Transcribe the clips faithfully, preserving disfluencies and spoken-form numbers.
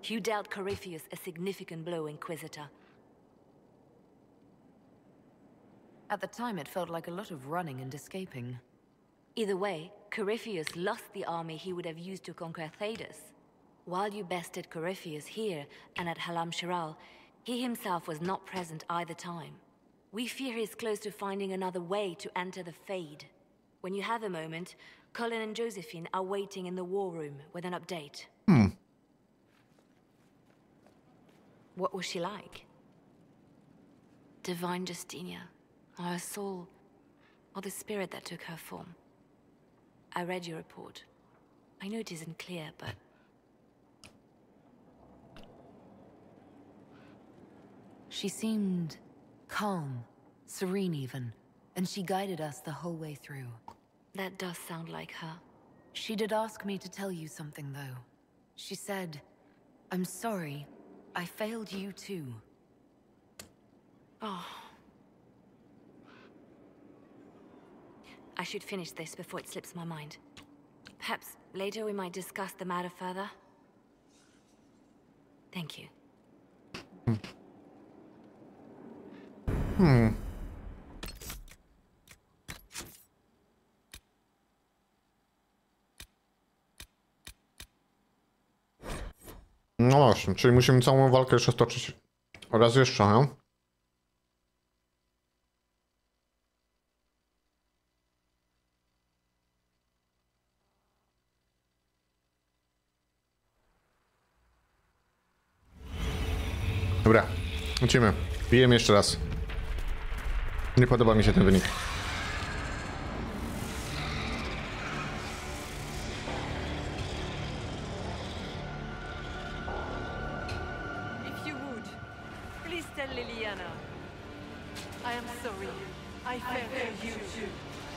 You dealt Corypheus a significant blow, Inquisitor. At the time, it felt like a lot of running and escaping. Either way, Corypheus lost the army he would have used to conquer Thedas. While you bested Corypheus here and at Halam Shiral, he himself was not present either time. We fear he is close to finding another way to enter the Fade. When you have a moment, Colin and Josephine are waiting in the war room with an update. Hmm. What was she like? Divine Justinia, or her soul, or the spirit that took her form. I read your report. I know it isn't clear, but... She seemed calm, serene even, and she guided us the whole way through. That does sound like her. She did ask me to tell you something, though. She said, "I'm sorry, I failed you too." Oh. I should finish this before it slips my mind. Perhaps later we might discuss the matter further. Thank you. Hmm. No właśnie, czyli musimy całą walkę jeszcze stoczyć raz jeszcze, nie? Dobra, lecimy. Bijemy jeszcze raz. Nie podoba mi się ten wynik. If you would, please tell Liliana. I am sorry. I failed you too.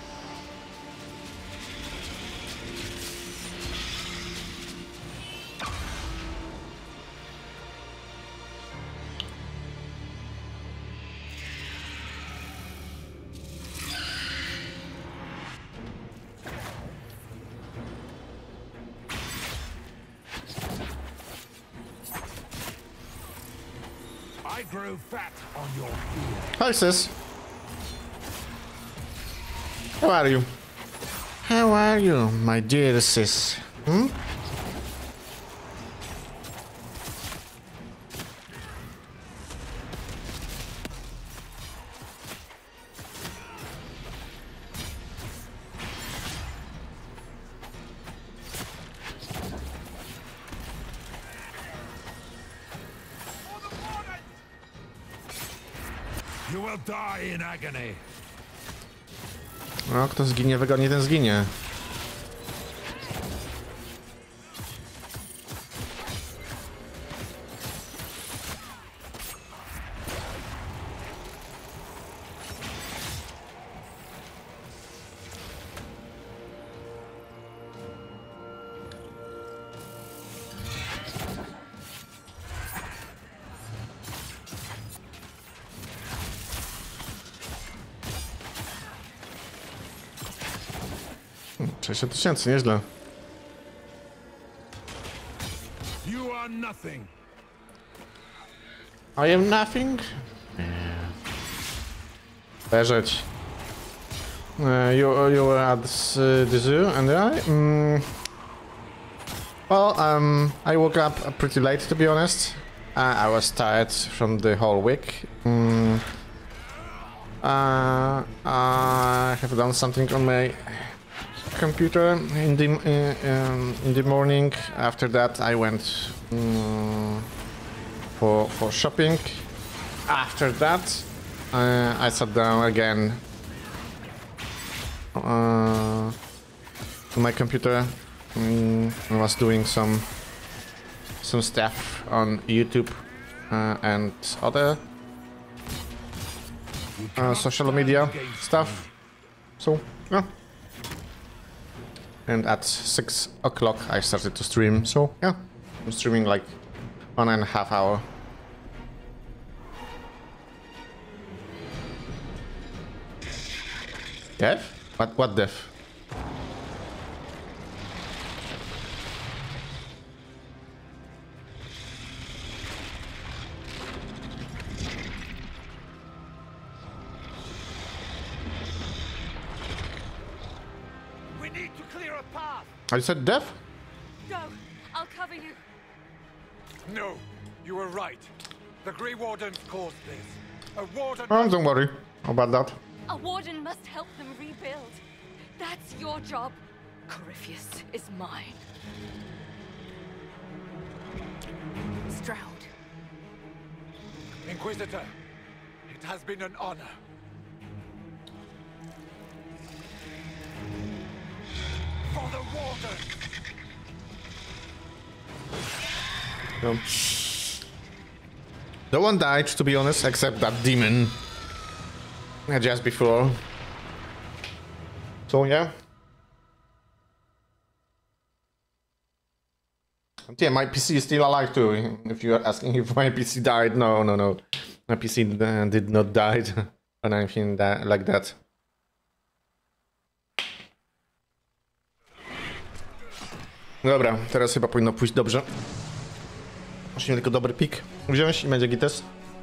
I grow fat on your fear. Hi, sis. How are you? How are you, my dear sis? Hmm? You will die in agony. No, kto zginie wygodnie, ten zginie. sześćdziesiąt tysięcy, nieźle. You are nothing. I am nothing? Yeah. Leżeć. Uh, you, you were at uh, the zoo and I? Mm. Well, um, I woke up pretty late, to be honest. Uh, I was tired from the whole week. Mm. Uh, I have done something on my computer in the uh, um, in the morning. After that, I went um, for for shopping. After that, uh, I sat down again uh, on my computer. Um, I was doing some some stuff on YouTube uh, and other uh, social media stuff. So yeah. And at six o'clock I started to stream, so yeah, I'm streaming like one and a half hour. Death? What, what death? I said death? Go! I'll cover you. No, you were right. The Grey Wardens caused this. A warden. Oh, don't worry about that. A warden must help them rebuild. That's your job. Corypheus is mine. Stroud. Inquisitor, it has been an honor. For the warden. No. No one died, to be honest, except that demon. uh, Just before. So yeah. And yeah, my P C is still alive too. If you're asking if my P C died, no, no, no. My P C uh, did not die or anything that, like that. Dobra, teraz chyba powinno pójść dobrze. Musimy tylko dobry pik wziąć i będzie gites.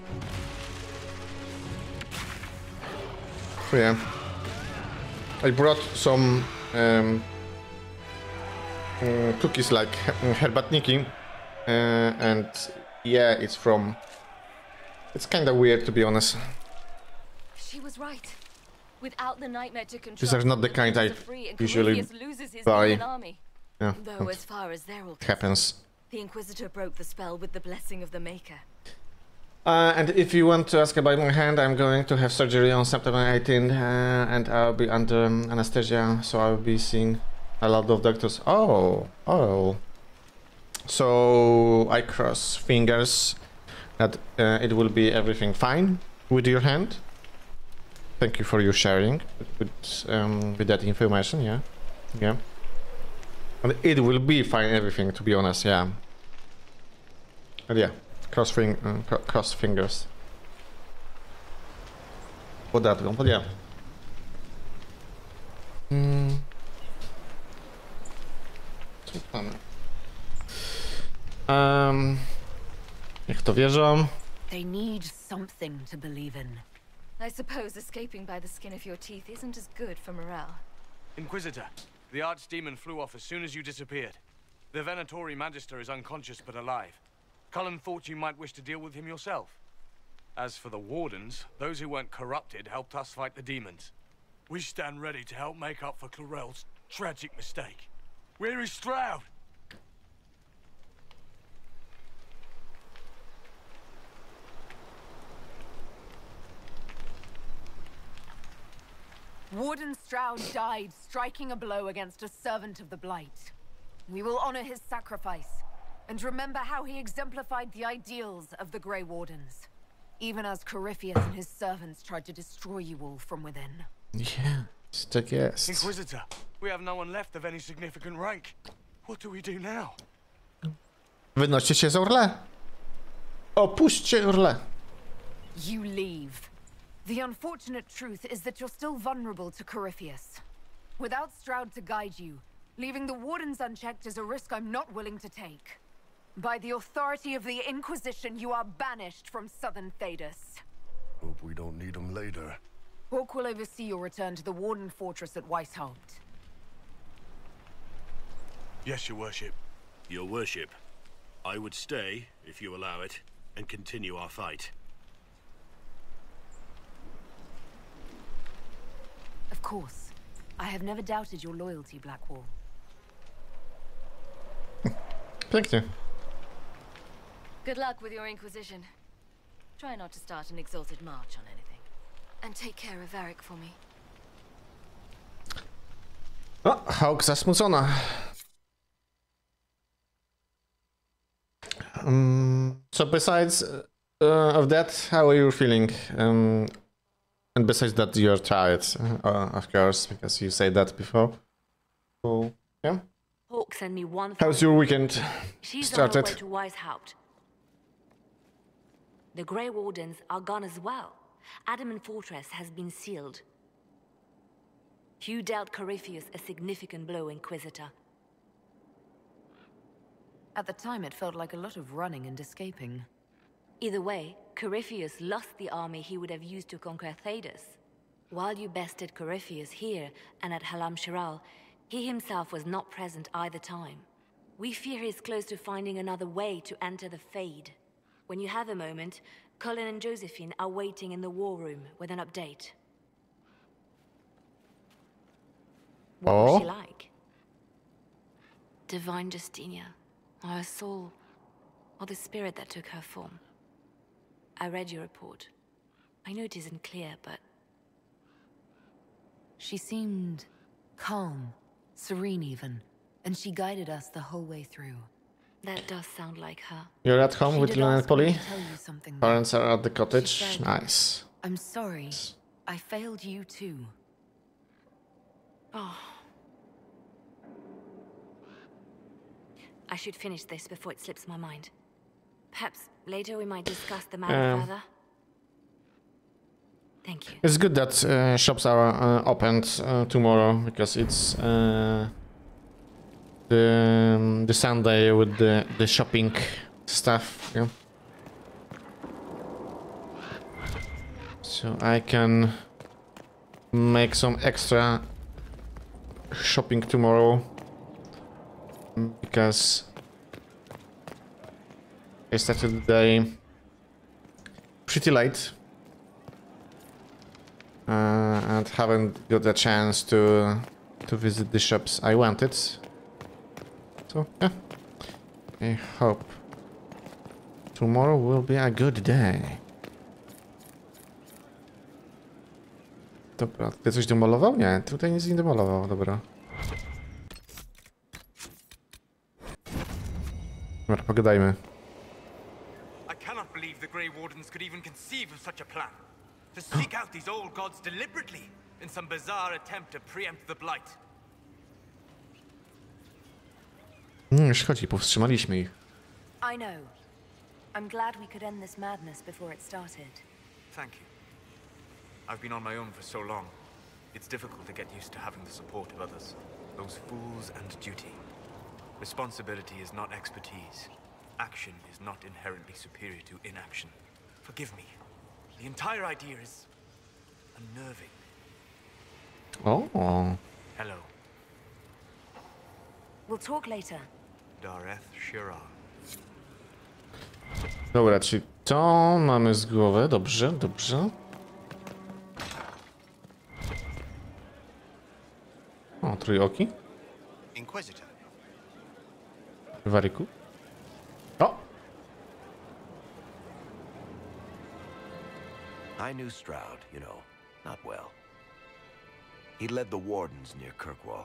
So yeah. I brought some um, uh, cookies like herbatniki, uh, and yeah, it's from. It's kind of weird, to be honest. She was right. Without the nightmare to control, These are not the kind I free and usually Corypheus loses his buy. demon army. Yeah, Though, as far as they're all it happens. the Inquisitor broke the spell with the blessing of the Maker. Uh, and if you want to ask about my hand, I'm going to have surgery on September eighteenth, uh, and I'll be under um, anesthesia, so I'll be seeing a lot of doctors. Oh, oh. So I cross fingers that uh, it will be everything fine with your hand. Thank you for your sharing with um, with that information. Yeah, yeah. And it will be fine, everything. To be honest, yeah. But yeah. Cross, fing uh, cr cross fingers for that one, but yeah. Mm. Co tam? Um, niech to wierzą. They need something to believe in. I suppose escaping by the skin of your teeth isn't as good for morale. Inquisitor, the Archdemon flew off as soon as you disappeared. The Venatori Magister is unconscious but alive. Cullen thought you might wish to deal with him yourself. As for the Wardens, those who weren't corrupted helped us fight the demons. We stand ready to help make up for Clorel's tragic mistake. Where is Stroud? Warden Stroud died striking a blow against a servant of the Blight. We will honor his sacrifice, and remember how he exemplified the ideals of the Grey Wardens, even as Corypheus and his servants tried to destroy you all from within. Yeah, tak jest. Inquisitor, we have no one left of any significant rank. What do we do now? Wynoście się z Orle. Opuśćcie Orle. You leave. The unfortunate truth is that you're still vulnerable to Corypheus. Without Stroud to guide you, leaving the Wardens unchecked is a risk I'm not willing to take. By the authority of the Inquisition, you are banished from Southern Thedas. Hope we don't need them later. Hawk will oversee your return to the Warden Fortress at Weishaupt. Yes, your worship. Your worship, I would stay, if you allow it, and continue our fight. Of course. I have never doubted your loyalty, Blackwall. Pięknie. Good luck with your Inquisition. Try not to start an exalted march on anything. And take care of Varric for me. O, Hawk zasmucona. Um, so besides uh, of that, how are you feeling? Um, and besides that, you're tired, uh, of course, because you said that before. So, yeah. Hawk sent me one. How's your weekend She's started? on her way to Weishaupt. The Grey Wardens are gone as well. Adamant Fortress has been sealed. You dealt Corypheus a significant blow, Inquisitor. At the time, it felt like a lot of running and escaping. Either way, Corypheus lost the army he would have used to conquer Thedas. While you bested Corypheus here and at Halam Shiral, He himself was not present either time. We fear he's close to finding another way to enter the Fade. When you have a moment, Colin and Josephine are waiting in the war room with an update. What Oh? was she like? Divine Justinia, or her soul, or the spirit that took her form. I read your report. I know it isn't clear, but... She seemed calm, serene even, and she guided us the whole way through. that does sound like her. You're at home She with did Lena and ask me Polly? to tell you something, though. Parents are at the cottage. She said- Nice. I'm sorry. I failed you too. Oh. I should finish this before it slips my mind. Perhaps later we might discuss the matter Um. further. Thank you. It's good that uh, shops are uh, opened uh, tomorrow because it's uh, the um, the Sunday with the the shopping stuff. Yeah. So I can make some extra shopping tomorrow because I started the day pretty late. Uh, and haven't got a chance to to visit the shops I wanted. So yeah, I hope tomorrow will be a good day. Dobra, ty coś demolował? Nie, tutaj nic nie demolował, dobra. Dobra, pogadajmy. I cannot believe the Grey Wardens could even conceive of such a plan. To seek out these old gods deliberately in some bizarre attempt to preempt the Blight. Mm, szkodzi, powstrzymaliśmy ich. I know. I'm glad we could end this madness before it started. Thank you. I've been on my own for so long. It's difficult to get used to having the support of others. Those fools and duty. Responsibility is not expertise. Action is not inherently superior to inaction. Forgive me. The entire idea is unnerving. O, Hello, We'll talk later. Dareth Shirar. dobra, czyli to mamy z głowy, dobrze, dobrze. O, trójoki. Inquisitor. Waryku. O! I knew Stroud, you know, not well. He led the Wardens near Kirkwall.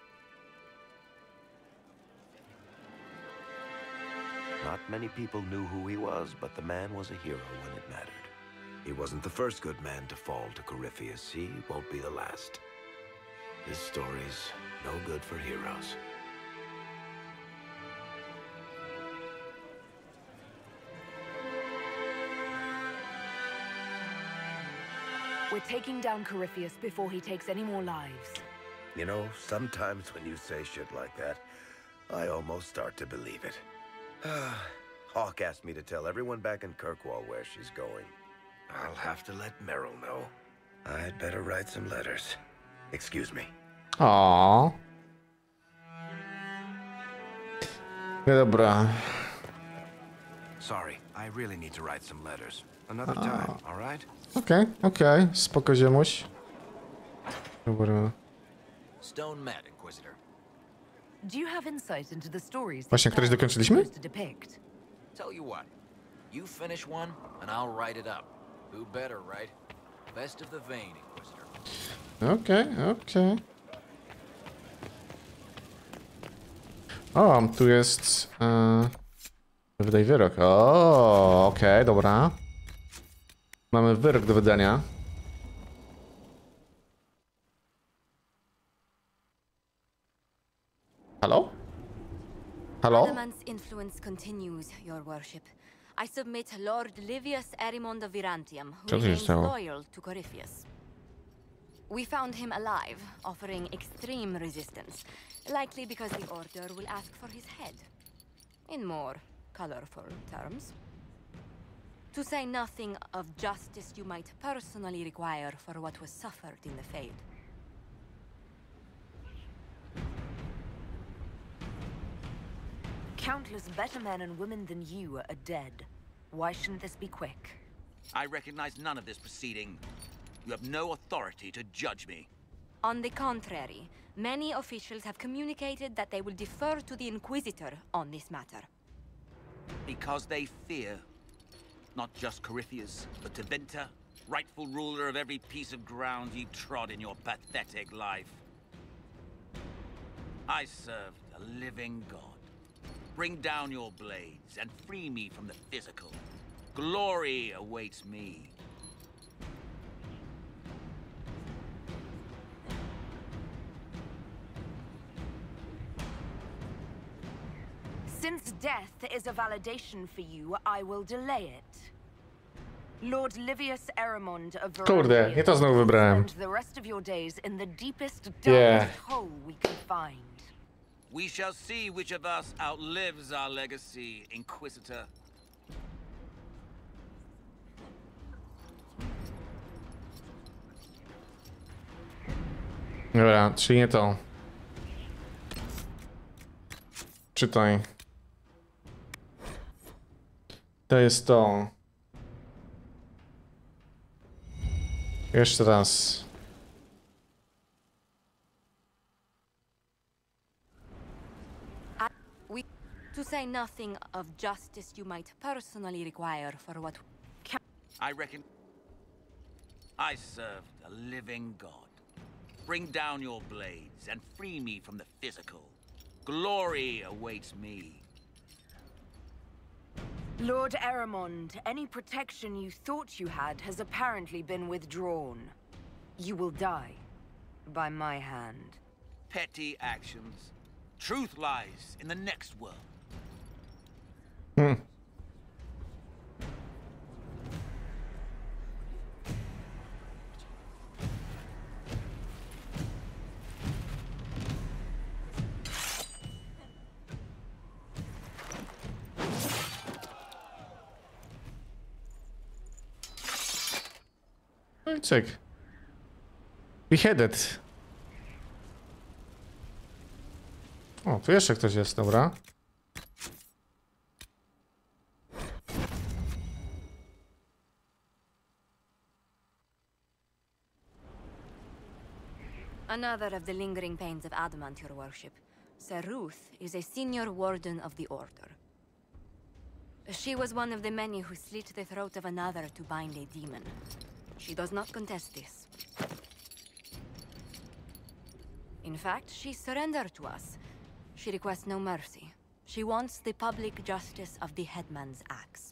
Not many people knew who he was, but the man was a hero when it mattered. He wasn't the first good man to fall to Corypheus. He won't be the last. His story's no good for heroes. We're taking down Corypheus before he takes any more lives. You know, sometimes when you say shit like that, I almost start to believe it. Hawk asked me to tell everyone back in Kirkwall where she's going. I'll have to let Merrill know. I'd better write some letters. Excuse me. O. No dobra. Sorry, I really need to write some letters. Another time, all right? Okej, okej, spoko ziemuś. Dobra. Stone Mat, Inquisitor. Do you have insight into the stories Właśnie, któreś dokończyliśmy? supposed to depict? Tell you what, you finish one, and I'll write it up. Who better, right? Best of the vein, Inquisitor. Okej, okej. O, tu jest... E... Wydaj wyrok. O, okej, dobra. Mamy wyrok do wydania. Halo? Halo? Adamant's influence continues, your worship. I submit Lord Livius Erimond of Virantium, who Co tu się remains stało? loyal to Corypheus. We found him alive, offering extreme resistance, likely because the Order will ask for his head. In more colorful terms. To say nothing of justice you might personally require for what was suffered in the Fade. Countless better men and women than you are dead. Why shouldn't this be quick? I recognize none of this proceeding. You have no authority to judge me. On the contrary, many officials have communicated that they will defer to the Inquisitor on this matter. Because they fear. Not just Corypheus, but Tevinter, rightful ruler of every piece of ground you trod in your pathetic life. I serve a living god. Bring down your blades and free me from the physical. Glory awaits me. Since death is a validation for you, I will delay it. Lord Livius Eramond of Kurde, nie to znowu wybrałem. Spend the rest of your days in the deepest, darkest Yeah. hole we can find. We shall see which of us outlives our legacy, Inquisitor. Dobra, czyli nie to. Czytaj. To jest to. Jeszcze raz. I, we, to say nothing of justice you might personally require for what... I reckon... I serve a living god. Bring down your blades and free me from the physical. Glory awaits me. Lord Eramond, any protection you thought you had has apparently been withdrawn. You will die. By my hand. Petty actions. Truth lies in the next world. Hmm. No i cyk. Beheaded. O, tu jeszcze ktoś jest, dobra. Another of the lingering pains of Adamant, your worship. Sir Ruth is a senior warden of the Order. She was one of the many who slit the throat of another to bind a demon. She does not contest this. In fact, she surrendered to us. She requests no mercy. She wants the public justice of the Headman's axe.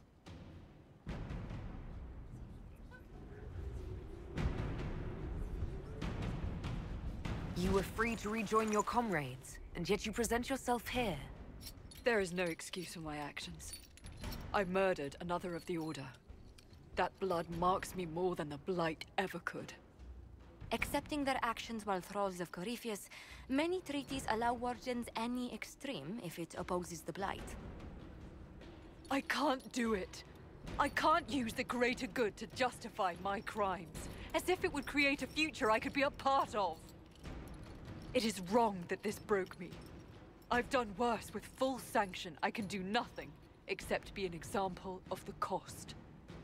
You were free to rejoin your comrades, and yet you present yourself here. There is no excuse for my actions. I murdered another of the Order. That blood marks me more than the Blight ever could. Accepting their actions while thralls of Corypheus, many treaties allow wardens any extreme if it opposes the Blight. I can't do it. I can't use the greater good to justify my crimes, as if it would create a future I could be a part of. It is wrong that this broke me. I've done worse with full sanction. I can do nothing except be an example of the cost.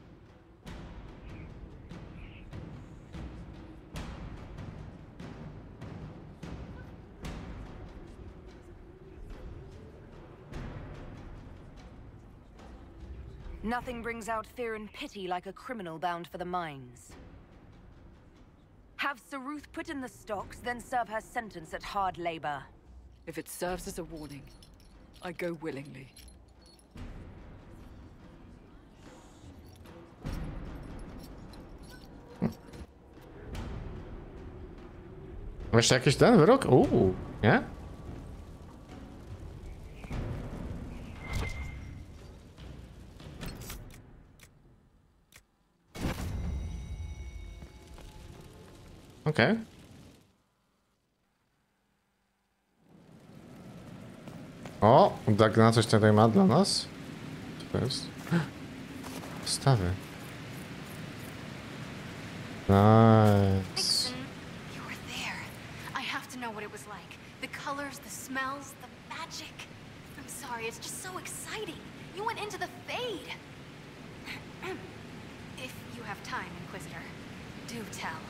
Nothing brings out fear and pity like a criminal bound for the mines. Have Sir Ruth put in the stocks, then serve her sentence at hard labor. If it serves as a warning, I go willingly. Jeszcze jakiś ten wyrok? Uuu, nie? Okej. Okay. O, Dagna coś tutaj ma dla nas. Co to jest? Stawy. Nice. Vixen, you were there. I have to know what it was like. The colors, the smells, the magic. I'm sorry, it's just so exciting. You went into the Fade. If you have time, Inquisitor, do tell.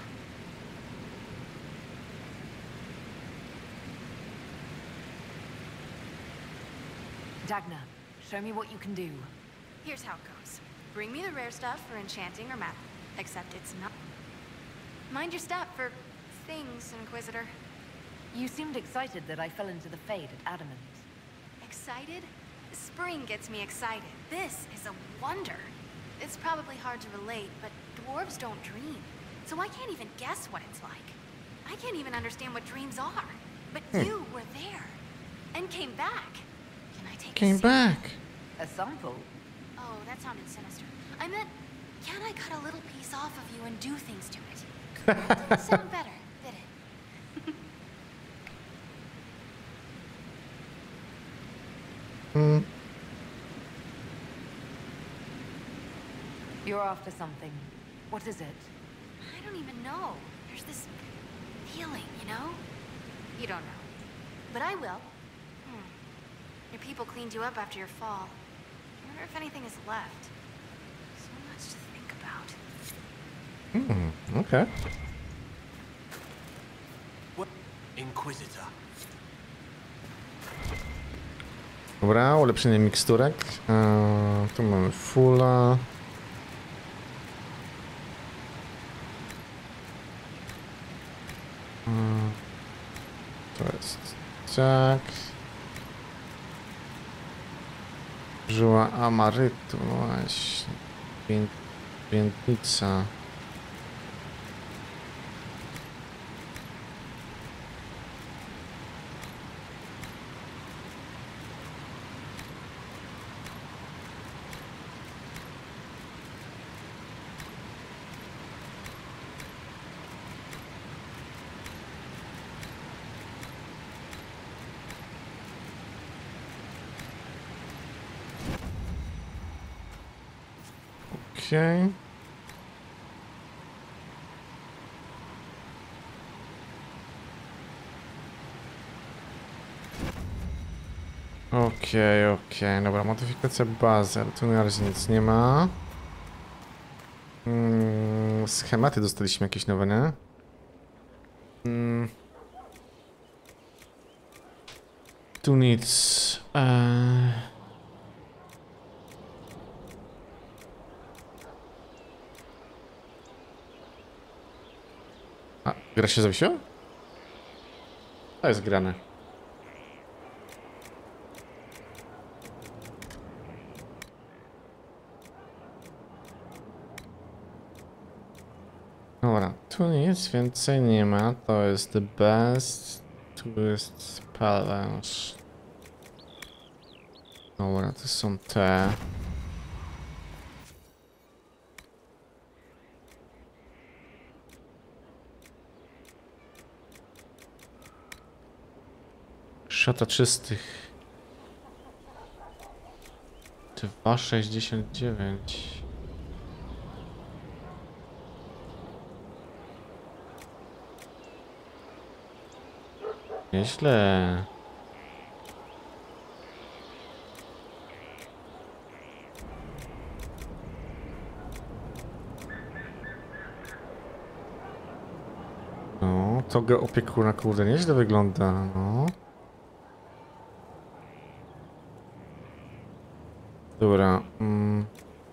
Dagna, show me what you can do. Here's how it goes. Bring me the rare stuff for enchanting or magic. Except it's not. Mind your step for things, Inquisitor. You seemed excited that I fell into the Fade at Adamant. Excited? Spring gets me excited. This is a wonder. It's probably hard to relate, but dwarves don't dream. So I can't even guess what it's like. I can't even understand what dreams are. But Hmm. you were there. And came back. Can I take Came a sample? back. A sample? Oh, that sounded sinister. I meant, can I cut a little piece off of you and do things to it? That didn't sound better, did it? Hmm. You're after something. What is it? I don't even know. There's this feeling, you know? You don't know. But I will. Hmm. Your people cleaned you up after your fall. I wonder if anything is left. So much to think about. Hmm, okay. What? Inquisitor. Dobra, ulepszenie miksturek. Eee, tu mamy fulla. Eee, to jest tak. Żyła amarytu, właśnie. Pię piętnica. Okej. Okej, okej, dobra, modyfikacja bazy, ale tu na razie nic nie ma. Mm, schematy dostaliśmy jakieś nowe, nie? Mm. Tu nic. Eee... A, gra się zawiesiła? To jest grane. Dobra, tu nic więcej nie ma, to jest the best, tu jest balance. Dobra, to są te. Szata czystych. dwa sześćdziesiąt dziewięć. Nieźle. No, to go opiekuna, kurde, nieźle wygląda, no. Dobra. Mm.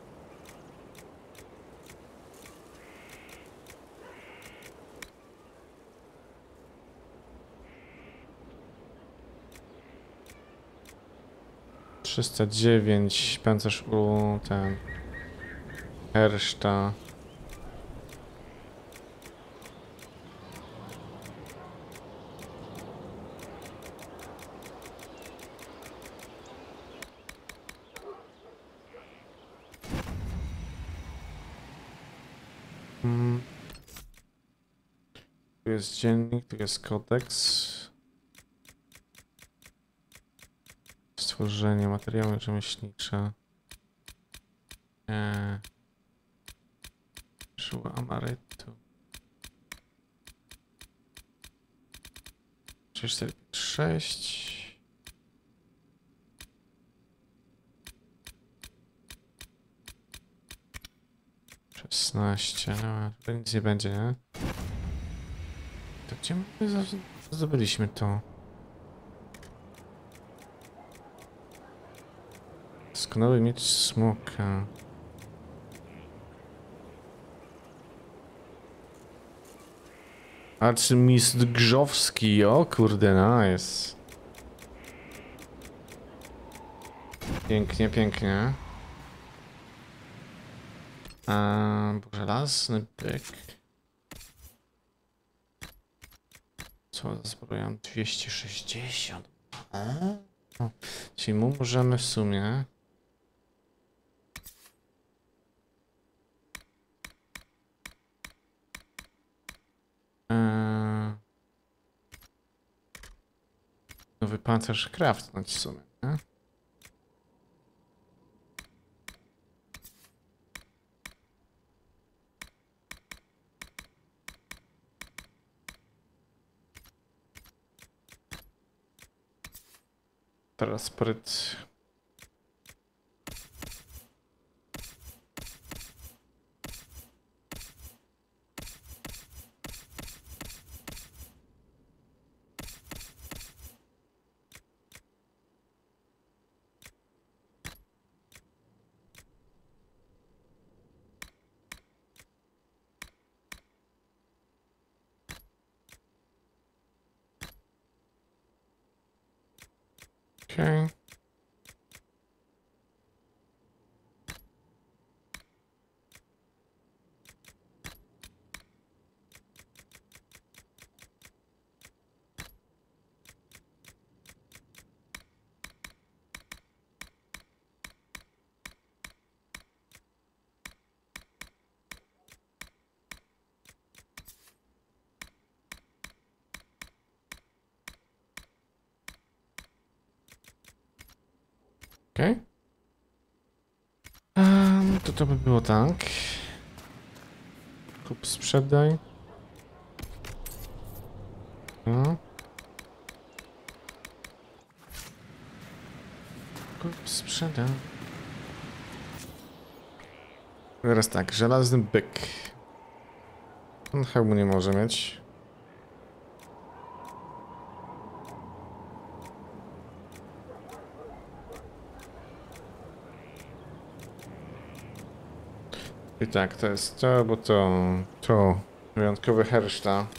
trzysta dziewięć, pancerz u ten herszta. Hmm. Tu jest dziennik, tu jest kodeks. Stworzenie, materiały rzemieślnicze. Eee. Żyła amarytu. trzy cztery sześć. szesnaście, no to nic nie będzie, nie? To gdzie my za- zdobyliśmy to? Doskonały miecz smoka. Arcymistrz Grzowski, o kurde, nice. Pięknie, pięknie. Eee, żelazny byk. Co za zbroja? dwieście sześćdziesiąt. Eee? O, czyli mu możemy w sumie... Eee... Nowy pancerz craftnąć w sumie, nie? Teraz spryt. Okay. Okej. Okay. Um, to to by było tak. Kup, sprzedaj. No. Kup, sprzedaj. Teraz tak, żelazny byk. On hełmu nie może mieć. I tak, to jest to, bo to, to wyjątkowy herszta.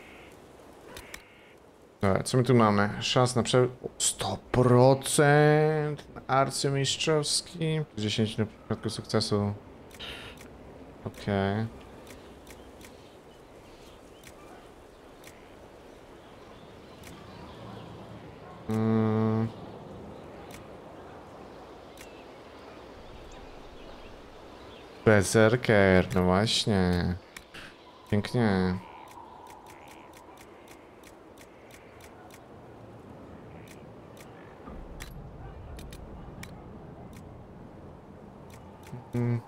Dobra, co my tu mamy? Szans na prze... sto procent arcymistrzowski. dziesięć na przypadku sukcesu. Okej. Okay. Mm. Berserker, no właśnie. Pięknie. Mm.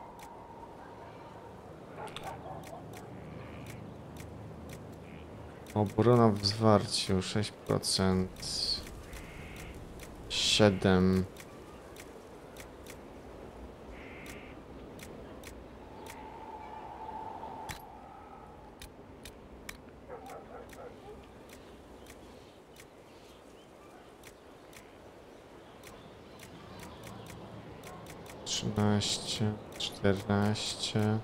Obrona w zwarciu sześć procent. siedem. trzynaście, czternaście.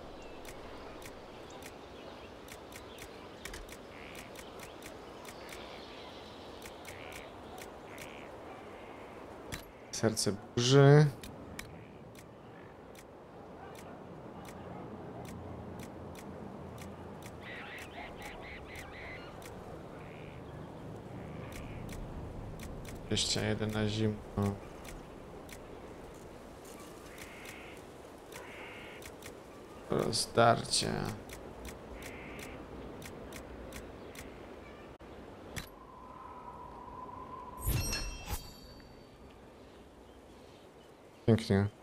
Serce burzy. dwadzieścia jeden na zimno. Rozdarcie. Pięknie.